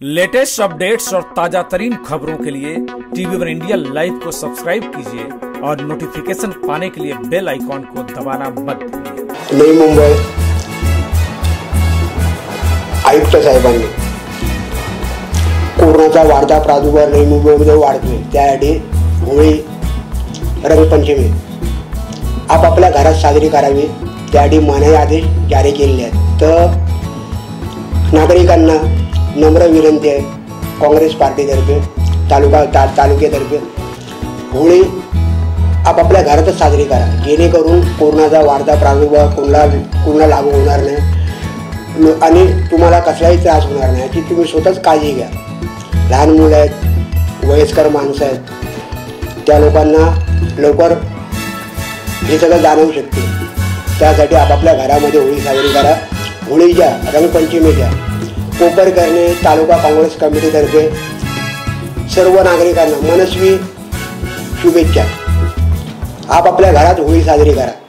Latest updates और ताजा तरीन खबरों के लिए टीवी वन इंडिया लाइव को सब्सक्राइब कीजिए और नोटिफिकेशन पाने के लिए बेल आइकॉन को दबाना मत भूलिए। नवी मुंबई आयुक्त साहेबांनी कोरोनाचा वाढता प्रादुर्भाव नवी मुंबईमध्ये वाढतोय, त्यासाठी होळी रंगपंचमी आपापल्या घरात साजरी करावी, त्यासाठी मनाई आदेश जारी केलेले आहेत। तर नागरिकांना नम्र विनंती आहे, काँग्रेस पार्टीतर्फे तालुक्यातर्फे होळी आपापल्या घरातच साजरी करा, जेणेकरून कोरोनाचा वाढता प्रादुर्भाव कोणाला लागू होणार नाही आणि तुम्हाला कसलाही त्रास होणार नाही याची तुम्ही स्वतःच काळजी घ्या। लहान मुलं आहेत, वयस्कर माणसं आहेत, त्या लोकांना लवकर हे सगळं जाणवू शकते, त्यासाठी आपापल्या घरामध्ये होळी साजरी करा। होळीच्या रंगपंचमीच्या कोपरकरणे तालुका काँग्रेस कमिटीतर्फे सर्व नागरिकांना मनस्वी शुभेच्छा। आपापल्या घरात होळी साजरी करा।